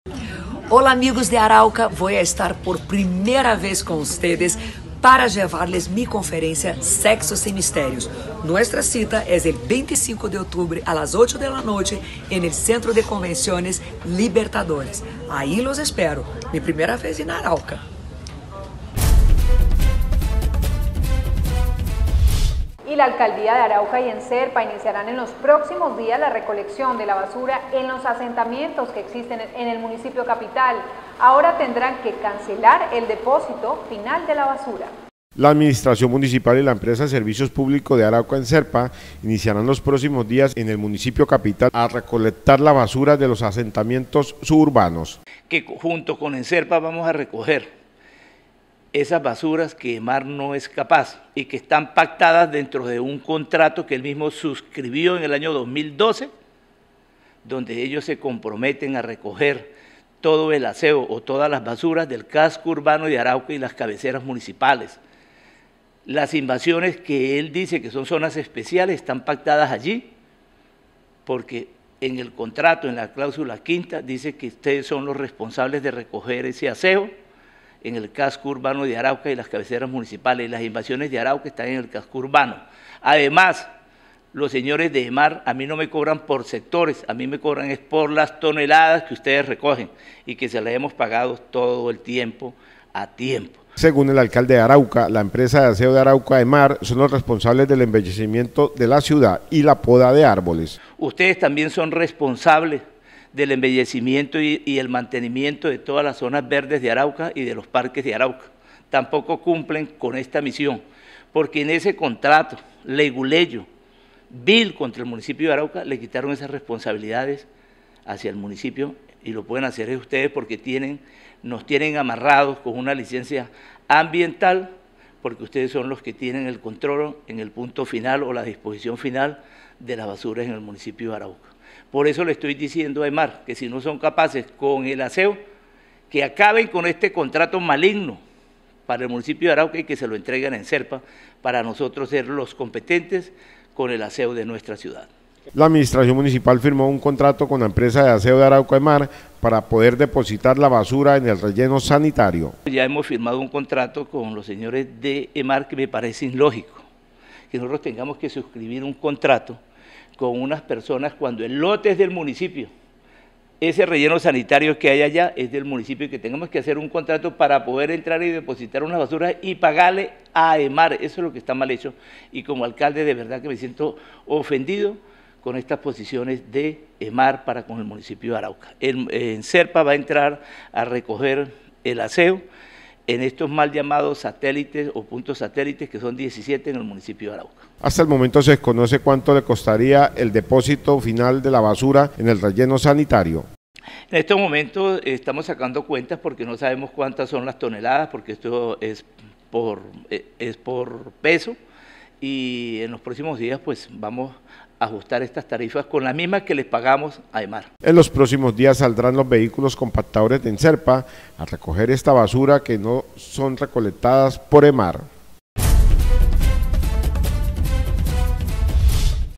Hola amigos de Arauca, voy a estar por primera vez con ustedes para llevarles mi conferencia Sexo Sin Misterios. Nuestra cita es el 25 de octubre a las 8 de la noche en el Centro de Convenciones Libertadores. Ahí los espero, mi primera vez en Arauca. Y la Alcaldía de Arauca y Enserpa iniciarán en los próximos días la recolección de la basura en los asentamientos que existen en el municipio capital. Ahora tendrán que cancelar el depósito final de la basura. La Administración Municipal y la empresa de Servicios Públicos de Arauca Enserpa iniciarán los próximos días en el municipio capital a recolectar la basura de los asentamientos suburbanos. Que junto con Enserpa vamos a recoger esas basuras que EMAR no es capaz y que están pactadas dentro de un contrato que él mismo suscribió en el año 2012, donde ellos se comprometen a recoger todo el aseo o todas las basuras del casco urbano de Arauca y las cabeceras municipales. Las invasiones que él dice que son zonas especiales están pactadas allí, porque en el contrato, en la cláusula quinta, dice que ustedes son los responsables de recoger ese aseo en el casco urbano de Arauca y las cabeceras municipales. Las invasiones de Arauca están en el casco urbano. Además, los señores de EMAR a mí no me cobran por sectores, a mí me cobran es por las toneladas que ustedes recogen y que se las hemos pagado todo el tiempo a tiempo. Según el alcalde de Arauca, la empresa de aseo de Arauca EMAR son los responsables del embellecimiento de la ciudad y la poda de árboles. Ustedes también son responsables del embellecimiento y el mantenimiento de todas las zonas verdes de Arauca y de los parques de Arauca. Tampoco cumplen con esta misión, porque en ese contrato leguleyo, vil contra el municipio de Arauca, le quitaron esas responsabilidades hacia el municipio y lo pueden hacer ustedes porque nos tienen amarrados con una licencia ambiental, porque ustedes son los que tienen el control en el punto final o la disposición final de las basuras en el municipio de Arauca. Por eso le estoy diciendo a EMAR que si no son capaces con el aseo, que acaben con este contrato maligno para el municipio de Arauca y que se lo entreguen a Enserpa para nosotros ser los competentes con el aseo de nuestra ciudad. La administración municipal firmó un contrato con la empresa de aseo de Arauca EMAR para poder depositar la basura en el relleno sanitario. Ya hemos firmado un contrato con los señores de EMAR que me parece ilógico, que nosotros tengamos que suscribir un contrato con unas personas cuando el lote es del municipio. Ese relleno sanitario que hay allá es del municipio y que tengamos que hacer un contrato para poder entrar y depositar unas basuras y pagarle a EMAR. Eso es lo que está mal hecho y como alcalde de verdad que me siento ofendido con estas posiciones de EMAR para con el municipio de Arauca. Enserpa va a entrar a recoger el aseo en estos mal llamados satélites o puntos satélites que son 17 en el municipio de Arauca. Hasta el momento se desconoce cuánto le costaría el depósito final de la basura en el relleno sanitario. En estos momentos estamos sacando cuentas porque no sabemos cuántas son las toneladas, porque esto es por peso y en los próximos días pues vamos a ajustar estas tarifas con las mismas que les pagamos a EMAR. En los próximos días saldrán los vehículos compactadores de Enserpa a recoger esta basura que no son recolectadas por EMAR.